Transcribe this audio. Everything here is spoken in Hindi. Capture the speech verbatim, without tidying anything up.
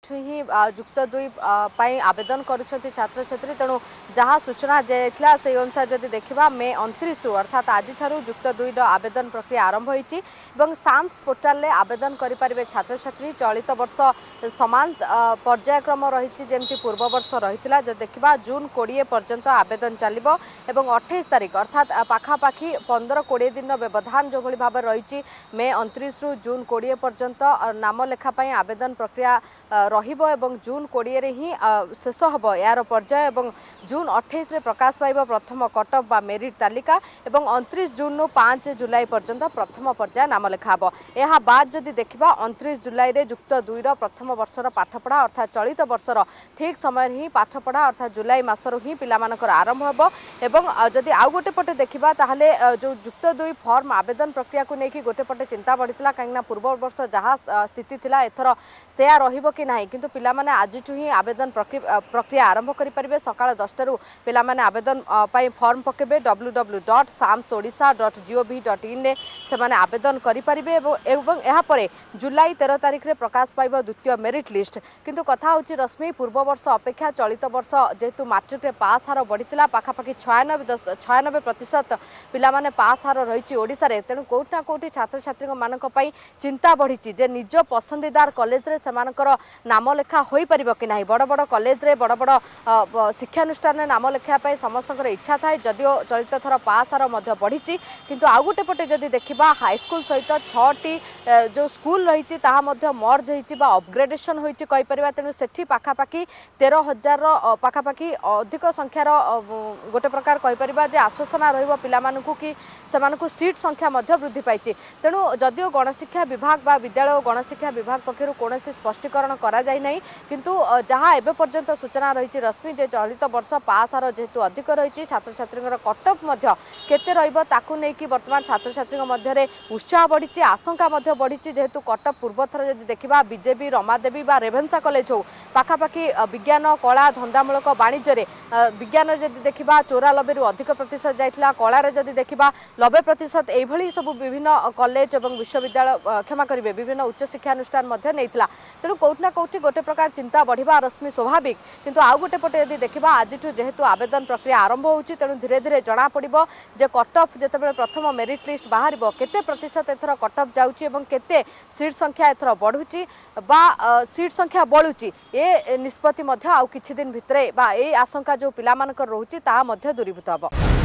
ही युक्त दुई आवेदन करुँच छात्र छात्री तेणु जहाँ सूचना दिया से अनुसार जदि देखा मे उनतीस रु अर्थात आज युक्त दुई आवेदन प्रक्रिया आरंभ होती साम्स पोर्टाल में आवेदन करेंगे छात्र छात्री चलित वर्ष समान पर्यायक्रम रही जमी पूर्व वर्ष रही जो देखा जून कोड़े पर्यंत आवेदन चलो एवं अठाईस तारीख अर्थात पाखापाखि पंद्रह कोड़े दिन व्यवधान जो भाव रही मे उनतीस रु जून कोड़े पर्यंत नाम लेखापी आवेदन प्रक्रिया रहिबो एवं जून कोड़े ही शेष हम यार पर्याय एवं जून अठाईस रे प्रकाश पाइब प्रथम कटअफ बा मेरिट तालिका एवं उनतीस जून पाँच जुलाई पर्यंत प्रथम पर्याय नाम लेखाब यह बाद जदि देखा उनतीस जुलाई रे युक्त दुई प्रथम वर्षर पाठपढ़ा अर्थात चलित वर्षर ठीक समय ही पाठपढ़ा अर्थात जुलाई मासरू ही पिलामानकर आरंभ हो एवं जदि आउ गोटे पटे देखा ताहले जो युक्त दुई फॉर्म आवेदन प्रक्रिया को लेकिन गोटे पटे चिंता बढ़ीला कहीं पूर्व वर्ष जहाँ स्थिति थिला एथर सेया रहिबो कि नाही किंतु पिला माने आजिठु ही आवेदन प्रक्रिया आरंभ करि परिबे सकाळ दस टारू पिला माने आवेदन पाई फॉर्म पकेबे W W W dot SAMS Odisha dot GOV dot in ने से माने आवेदन करि परिबे एवं एहा परे जुलाई तेरह तारिख रे प्रकाश पाइबो द्वितीय मेरिट लिस्ट किंतु कथा होची रश्मि पूर्व वर्ष अपेक्षा चलित वर्ष जेतु मैट्रिक रे पास हार बढ़ीतिला पाखापाखि छियानबे छियानबे प्रतिशत पिला माने पास हार रहिची ओडिसा रे तेणु कोठा कोठी छात्र छात्री मानक पई चिंता बढ़ी जे निज पसंदीदार कॉलेज रे समानकर नाम लेखा होई परिबो कि नाही बड़ बड़ कॉलेज रे बड़ बड़ शिक्षानुष्ठान नाम लेखा पाई समस्त इच्छा थाए जदिओ चलित थर पास हार मध्य बढ़ी किंतु आउ गोटे पटे जदि देखा हाईस्कल सहित छटी जो स्कूल रही मर्ज हो अपग्रेडेशन होती तेणु से पाखापाखि तेरह हजार पाखापाखि अधिक संख्यार गोटे प्रकार कहीपर आश्वासना रहा कि से सीट संख्या वृद्धि पाई तेणु जदिओ गणशिक्षा विभाग बा विद्यालय और गणशिक्षा विभाग पक्षर कौन स्पष्टीकरण करा जाय नहीं किंतु जहाँ एवं पर्यंत सूचना रही रश्मि जे चलित वर्ष पास हार जेहेतु अधिक रही छात्र छात्री कटअफ केते रहिबो ताकू नेकी वर्तमान छात्र छात्री मध्य उत्साह बढ़ी आशंका बढ़ी जेहेतु कटअफ पूर्व थर जदि देखा बीजेपी रमादेवी बा रेभेन्सा कॉलेज हो पाखापाखि विज्ञान कला धंदामूलक वाणिज्य विज्ञान जदि देखा चौरानबे रु अधिक प्रतिशत जाइथिला कलार जदि देखा नब्बे प्रतिशत एभली सब विभिन्न कॉलेज और विश्वविद्यालय क्षमा करेंगे विभिन्न उच्च शिक्षानुष्ठान तेणु कौटना कौटी गोटे प्रकार चिंता बढ़िया रश्मि स्वाभाविक किंतु आउ गोटे पटे यदि देखा आज जेहेतु आवेदन प्रक्रिया आरंभ होती तेणु धीरे धीरे जना पड़ो जे कटअफ जिते प्रथम मेरिट लिस्ट बाहर केते प्रतिशत एथर कटअफ जाउची एवं केते सीट संख्या एथर बढ़ुची बा सीट संख्या बढ़ुची ए निष्पत्ति आउ किछि दिन भितरे बा ए आशंका जो पिला मानकर रहुची ता मध्य दूरीभूत हबो।